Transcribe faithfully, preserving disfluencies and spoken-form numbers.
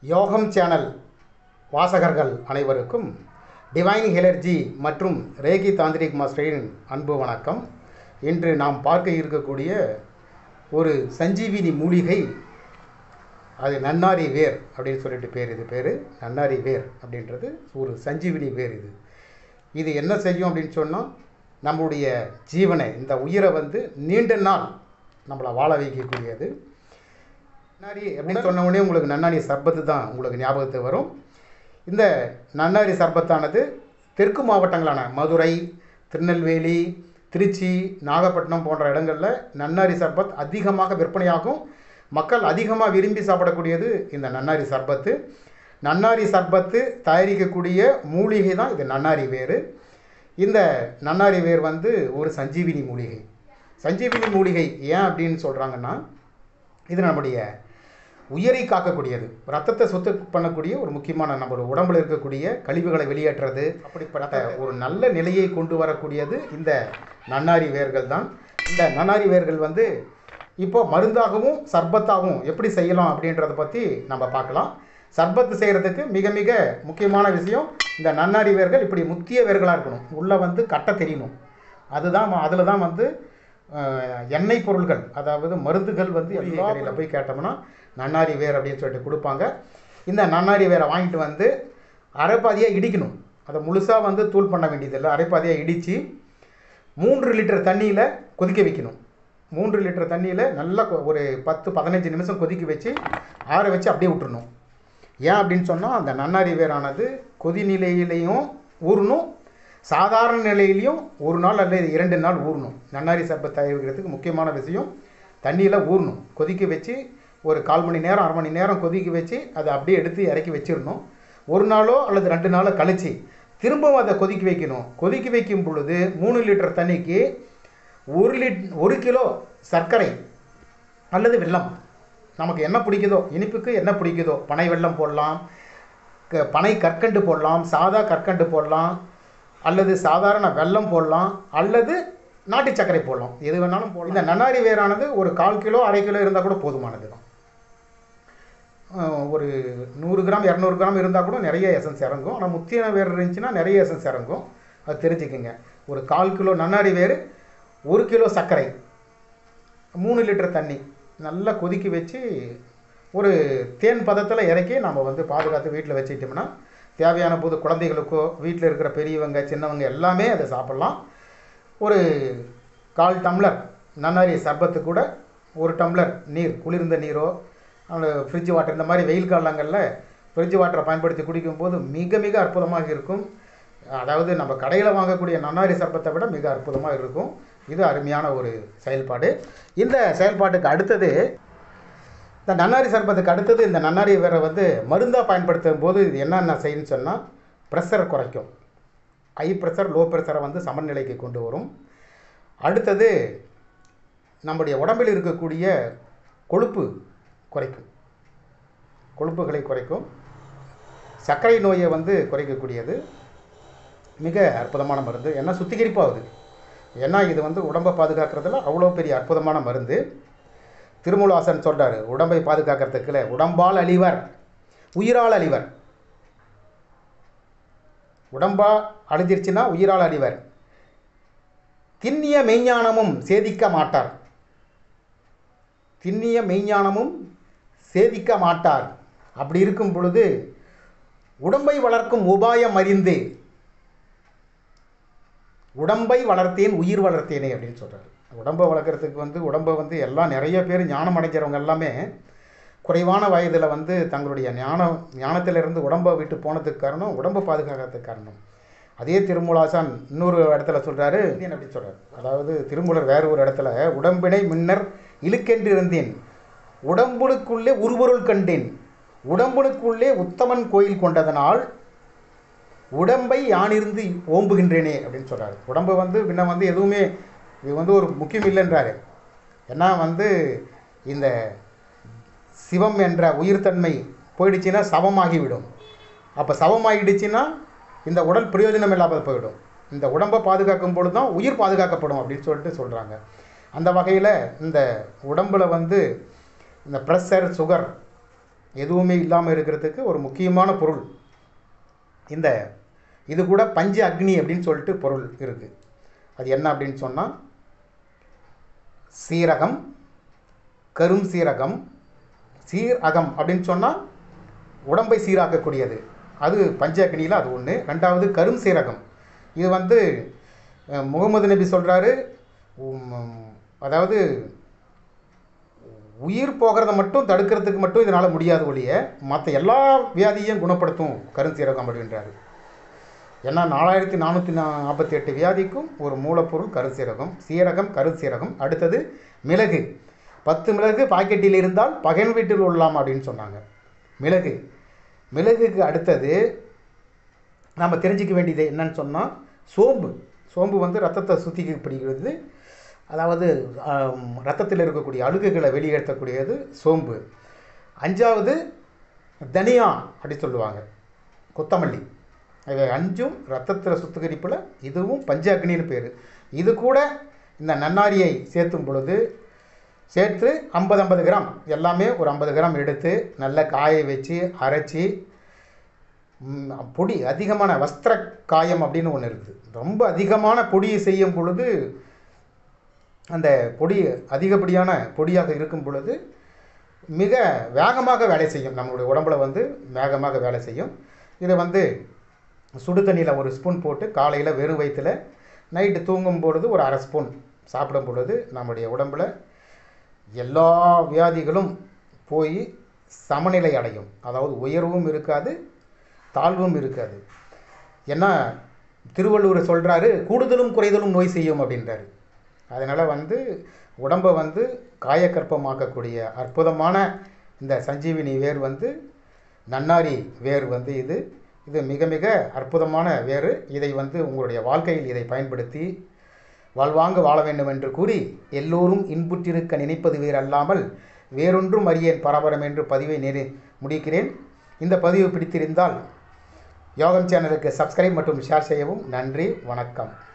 யோகம் சேனல் வாசகர்கள் அனைவருக்கும் டிவைன் ஹெலர்ஜி மற்றும் ரேகி தாந்திரிக் மாஸ்டரின் அன்பு வணக்கம். இன்று நாம் பார்க்க இருக்கக்கூடிய ஒரு சஞ்சீவினி மூலிகை, அது நன்னாரி வேர் அப்படின்னு சொல்லிட்டு பேர். இது பேர் நன்னாரி வேர் அப்படின்றது ஒரு சஞ்சீவினி வேர். இது இது என்ன செய்யும் அப்படின்னு சொன்னால், நம்முடைய ஜீவனை, இந்த உயிரை வந்து நீண்ட நாள் நம்மளை வாழ வைக்கக்கூடியது. நன்னாரி அப்படின்னு சொன்ன உடனே உங்களுக்கு நன்னாரி சர்பத்து தான் உங்களுக்கு ஞாபகத்துக்கு வரும். இந்த நன்னாரி சர்பத்தானது தெற்கு மாவட்டங்களான மதுரை, திருநெல்வேலி, திருச்சி, நாகப்பட்டினம் போன்ற இடங்களில் நன்னாரி சர்பத் அதிகமாக விற்பனையாகும். மக்கள் அதிகமாக விரும்பி சாப்பிடக்கூடியது இந்த நன்னாரி சர்பத்து. நன்னாரி சர்பத்து தயாரிக்கக்கூடிய மூலிகை தான் இது நன்னாரி வேர். இந்த நன்னாரி வேர் வந்து ஒரு சஞ்சீவினி மூலிகை. சஞ்சீவினி மூலிகை ஏன் அப்படின்னு சொல்கிறாங்கன்னா, இது நம்முடைய உயிரை காக்கக்கூடியது, ரத்தத்தை சுத்த பண்ணக்கூடிய ஒரு முக்கியமான, நம்மளோட உடம்பில் இருக்கக்கூடிய கழிவுகளை வெளியேற்றுறது, அப்படிப்பட்ட ஒரு நல்ல நிலையை கொண்டு வரக்கூடியது இந்த நன்னாரி வேர்கள் தான். இந்த நன்னாரி வேர்கள் வந்து இப்போ மருந்தாகவும் சர்பத்தாகவும் எப்படி செய்யலாம் அப்படின்றத பற்றி நம்ம பார்க்கலாம். சர்பத்து செய்கிறதுக்கு மிக மிக முக்கியமான விஷயம், இந்த நன்னாரி வேர்கள் இப்படி முத்திய வேர்களாக இருக்கணும், உள்ளே வந்து கட்டை தெரியணும். அதுதான் அதில் தான் வந்து எண்ணெய் பொருள்கள், அதாவது மருந்துகள் வந்து எல்லா கடையில் போய் கேட்டோம்னா நன்னாரி வேர் அப்படின்னு சொல்லிட்டு கொடுப்பாங்க. இந்த நன்னாரி வேரை வாங்கிட்டு வந்து அரைப்பாதியாக இடிக்கணும். அதை முழுசாக வந்து தூள் பண்ண வேண்டியதில்லை. அரைப்பாதியாக இடித்து மூன்று லிட்டர் தண்ணியில் கொதிக்க வைக்கணும். மூன்று லிட்டர் தண்ணியில் நல்லா ஒரு பத்து பதினஞ்சு நிமிஷம் கொதிக்க வச்சு ஆற வச்சு அப்படியே விட்டுறணும். ஏன் அப்படின்னு சொன்னால், அந்த நன்னாரி வேரானது கொதிநிலையிலையும் ஊறணும், சாதாரண நிலையிலையும் ஒரு நாள் அல்லது இரண்டு நாள் ஊறணும். நன்னாரி சர்பத் தயாரிக்கிறதுக்கு முக்கியமான விஷயம், தண்ணியில் ஊறணும். கொதிக்க வச்சு ஒரு கால் மணி நேரம் அரை மணி நேரம் கொதிக்க வச்சு அதை அப்படியே எடுத்து இறக்கி வச்சிடணும். ஒரு நாளோ அல்லது ரெண்டு நாளோ கழித்து திரும்பவும் அதை கொதிக்க வைக்கணும். கொதிக்க வைக்கும் பொழுது மூணு லிட்டர் தண்ணிக்கு ஒரு லிட் ஒரு கிலோ சர்க்கரை அல்லது வெல்லம், நமக்கு என்ன பிடிக்குதோ, இனிப்புக்கு என்ன பிடிக்குதோ, பனை வெல்லம் போடலாம், க பனை கற்கண்டு போடலாம், சாதா கற்கண்டு போடலாம், அல்லது சாதாரண வெல்லம் போடலாம், அல்லது நாட்டு சர்க்கரை போடலாம், எது வேணாலும் போடலாம். இந்த நன்னாரி வேரானது ஒரு கால் கிலோ அரை கிலோ இருந்தால் கூட போதுமானது தான். ஒரு நூறு கிராம் இரநூறு கிராம் இருந்தால் கூட நிறைய எசன்ஸ் இறங்கும். ஆனால் முத்தின வேர் இருந்துச்சுன்னா நிறைய எசன்ஸ் இறங்கும், அது தெரிஞ்சுக்கோங்க. ஒரு கால் கிலோ நன்னாரி வேர், ஒரு கிலோ சர்க்கரை, மூணு லிட்டர் தண்ணி நல்லா கொதிக்க வச்சு ஒரு தேன் பதத்தில் இறக்கி நம்ம வந்து பாதுகாத்து வீட்டில் வச்சுக்கிட்டோம்னா, தேவையான போது குழந்தைகளுக்கோ வீட்டில் இருக்கிற பெரியவங்க சின்னவங்க எல்லாமே அதை சாப்பிட்லாம். ஒரு கால் டம்ளர் நன்னாரி சர்பத்து கூட ஒரு டம்ளர் நீர், குளிர்ந்த நீரோ அந்த ஃப்ரிட்ஜ் வாட்டர், இந்த மாதிரி வெயில் காலங்களில் ஃப்ரிட்ஜ் வாட்டரை பயன்படுத்தி குடிக்கும்போது மிக மிக அற்புதமாக இருக்கும். அதாவது நம்ம கடையில் வாங்கக்கூடிய நன்னாரி சர்பத்தை விட மிக அற்புதமாக இருக்கும். இது அருமையான ஒரு செயல்பாடு. இந்த செயல்பாட்டுக்கு அடுத்தது, இந்த நன்னாரி சர்பத்துக்கு அடுத்தது, இந்த நன்னாரி வேரை வந்து மருந்தாக பயன்படுத்தும் போது இது என்னென்ன செய்யுன்னு சொன்னால், ப்ரெஷரை குறைக்கும். ஹை ப்ரெஷர் லோ ப்ரெஷரை வந்து சமநிலைக்கு கொண்டு வரும். அடுத்தது, நம்முடைய உடம்பில் இருக்கக்கூடிய கொழுப்பு குறைக்கும், கொழுப்புகளை குறைக்கும். சர்க்கரை நோயை வந்து குறைக்கக்கூடியது மிக அற்புதமான மருந்து. ஏன்னா சுத்திகரிப்பாகுது. ஏன்னா இது வந்து உடம்பை பாதுகாக்கிறதுல அவ்வளோ பெரிய அற்புதமான மருந்து. திருமூலாசன் சொல்கிறார், உடம்பை பாதுகாக்கிறதுக்குல உடம்பால் அழிவர் உயிரால் அழிவர். உடம்பா அழிஞ்சிருச்சுன்னா உயிரால் அழிவர். திண்ணிய மெய்ஞானமும் சேதிக்க மாட்டார். திண்ணிய மெய்ஞானமும் சேதிக்க மாட்டார். அப்படி இருக்கும் பொழுது உடம்பை வளர்க்கும் உபாயம் அறிந்து உடம்பை வளர்த்தேன் உயிர் வளர்த்தேனே அப்படின்னு சொல்கிறார். உடம்பை வளர்க்குறதுக்கு வந்து உடம்பை வந்து எல்லாம் நிறைய பேர் ஞானம் அடைஞ்சவங்க எல்லாமே குறைவான வயதில் வந்து தங்களுடைய ஞானம் ஞானத்திலிருந்து உடம்பை விட்டு போனதுக்கு காரணம் உடம்பை பாதுகாக்கிறதுக்கு காரணம். அதே திருமூலாசான் இன்னொரு இடத்துல சொல்கிறாரு, அப்படின்னு சொல்கிறார். அதாவது திருமூலர் வேறு ஒரு இடத்துல, உடம்பினை முன்னர் இழுக்கென்று இருந்தேன், உடம்புக்குள்ளே உருபொருள் கண்டேன், உடம்புக்குள்ளே உத்தமன் கோயில் கொண்டதனால் உடம்பை யானிருந்து ஓம்புகின்றேனே அப்படின்னு சொல்கிறார். உடம்பை வந்து பின்ன வந்து எதுவுமே இது வந்து ஒரு முக்கியம் இல்லைன்றாரு. ஏன்னா வந்து இந்த சிவம் என்ற உயிர்த்தன்மை போயிடுச்சுன்னா சவமாகிவிடும். அப்போ சவமாகிடுச்சுன்னா இந்த உடல் பிரயோஜனம் இல்லாமல் போயிடும். இந்த உடம்பை பாதுகாக்கும் பொழுது தான் உயிர் பாதுகாக்கப்படும் அப்படின்னு சொல்லிட்டு சொல்கிறாங்க. அந்த வகையில் இந்த உடம்பில் வந்து இந்த ப்ரெஷர் சுகர் எதுவுமே இல்லாமல் இருக்கிறதுக்கு ஒரு முக்கியமான பொருள் இந்த இது கூட பஞ்ச அக்னி அப்படின்னு சொல்லிட்டு பொருள் இருக்குது. அது என்ன அப்படின்னு சொன்னால் சீரகம், கரும் சீரகம். சீரகம் அப்படின்னு சொன்னால் உடம்பை சீராக்கக்கூடியது, அது பஞ்ச அக்னியில் அது ஒன்று. ரெண்டாவது கரும் சீரகம், இது வந்து முகமது நபி சொல்கிறாரு, அதாவது உயிர் போகிறத மட்டும் தடுக்கிறதுக்கு மட்டும் இதனால் முடியாத ஒழிய மற்ற எல்லா வியாதியையும் குணப்படுத்தும் கருஞ்சீரகம் அப்படின்றாரு. ஏன்னா நாலாயிரத்தி நானூற்றி நாற்பத்தி எட்டு வியாதிக்கும் ஒரு மூலப்பொருள் கருஞ்சீரகம். சீரகம், கருஞ்சீரகம். அடுத்தது மிளகு. பத்து மிளகு பாக்கெட்டில் இருந்தால் பகைவன் வீட்டில் உள்ளலாம் அப்படின்னு சொன்னாங்க. மிளகு மிளகுக்கு அடுத்தது நாம் தெரிஞ்சிக்க வேண்டியது என்னன்னு சொன்னால் சோம்பு. சோம்பு வந்து ரத்தத்தை சுத்திகரிக்கப்படுகிறது, அதாவது ரத்தத்தில் இருக்கக்கூடிய அழுகுகளை வெளியேற்றக்கூடியது சோம்பு. அஞ்சாவது தனியா அப்படி சொல்லுவாங்க, கொத்தமல்லி. இவை அஞ்சும் ரத்தத்தில் சுத்திகரிப்பில் இதுவும் பஞ்ச அக்னின்னு பேர். இது கூட இந்த நன்னாரியை சேர்த்தும் பொழுது சேர்த்து ஐம்பது ஐம்பது கிராம் எல்லாமே ஒரு ஐம்பது கிராம் எடுத்து நல்லா காய வச்சு அரைச்சி பொடி, அதிகமான வஸ்திர காயம் அப்படின்னு ஒன்று இருக்குது. ரொம்ப அதிகமான பொடியை செய்யும் பொழுது அந்த பொடி அதிகப்படியான பொடியாக இருக்கும் பொழுது மிக வேகமாக வேலை செய்யும், நம்மளுடைய உடம்புல வந்து வேகமாக வேலை செய்யும். இதை வந்து சுடு தண்ணியில் ஒரு ஸ்பூன் போட்டு காலையில் வெறும் வயிற்றில் நைட்டு தூங்கும் பொழுது ஒரு அரை ஸ்பூன் சாப்பிடும் பொழுது நம்முடைய உடம்பில் எல்லா வியாதிகளும் போய் சமநிலை அடையும். அதாவது உயர்வும் இருக்காது, தாழ்வும் இருக்காது. ஏன்னா திருவள்ளுவர் சொல்கிறாரு, கூடுதலும் குறைதலும் நோய் செய்யும் அப்படின்றாரு. அதனால் வந்து உடம்பை வந்து காயக்கற்பமாக்கக்கூடிய அற்புதமான இந்த சஞ்சீவினி வேர் வந்து நன்னாரி வேர் வந்து இது இது மிக மிக அற்புதமான வேறு. இதை வந்து உங்களுடைய வாழ்க்கையில் இதை பயன்படுத்தி வாழ்வாங்க வாழ வேண்டும் என்று கூறி எல்லோரும் இன்புற்றிருக்க நினைப்பது வேறு அல்லாமல் வேறொன்றும் அறியேன் பரபரம் என்று பதிவை நேரே முடிக்கிறேன். இந்த பதிவு பிடித்திருந்தால் யோகம் சேனலுக்கு சப்ஸ்கிரைப் மற்றும் ஷேர் செய்யவும். நன்றி, வணக்கம்.